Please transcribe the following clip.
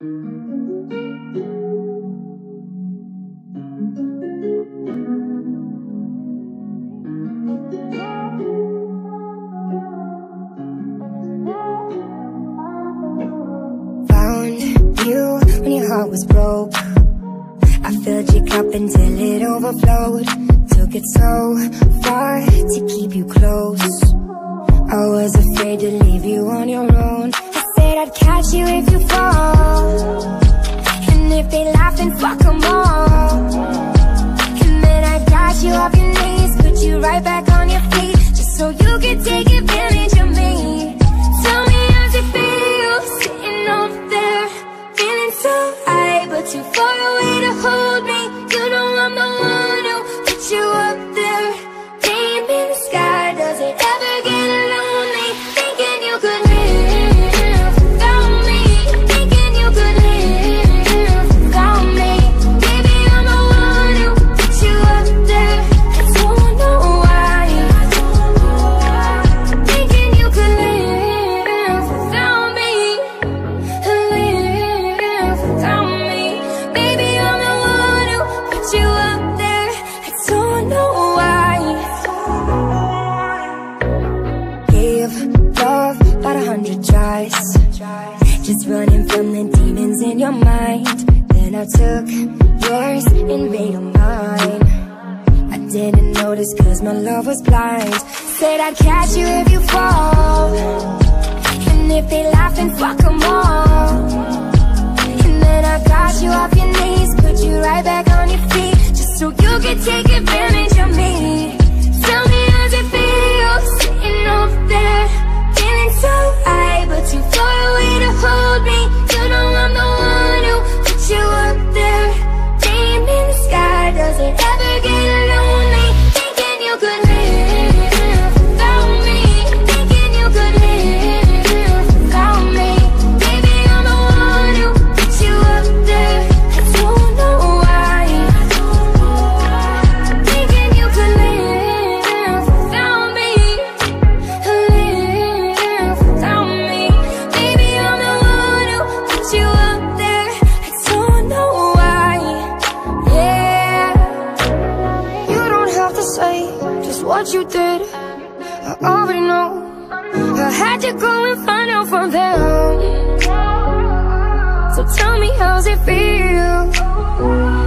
Found you when your heart was broke. I filled your cup until it overflowed. Took it so far to keep you close. I was afraid to leave you on your own. I said I'd catch you if you fall, and if they laugh then fuck them all. And then I got you off your knees, put you right back on your feet, just so you could take advantage of me. Tell me how's it feel, sitting over there, feeling so high, but too far away to hold me. You know I'm the one who put you up there, name in the sky. Does it ever get lonely, thinking you could live without me, thinking you could live without me? Baby, I'm the one who put you up there. I don't know why, thinking you could live without me, live without me. Baby, I'm the one who put you up there. I don't know why. Gave love about 100 tries, just running from the demons in your mind. Then I took yours and made them mine. I didn't notice cause my love was blind. Said I'd catch you if you fall, and if they laugh then fuck them all. And then I got you off your knees, put you right back on your feet, just so you could take advantage of me. Tell me how's it feel, sitting over there, feeling so high, but too far away to hold me. You know I'm the one who put you up there, name in the sky. Does it ever get lonely, thinking you could live without me, thinking you could live without me? Baby, I'm the one who put you up there. I don't know why, thinking you could live without me, live without me. Baby, I'm the one who put you up there. I don't know why. Yeah, you don't have to say just what you did, I already know. I had to go and find out from them. So tell me how's it feel,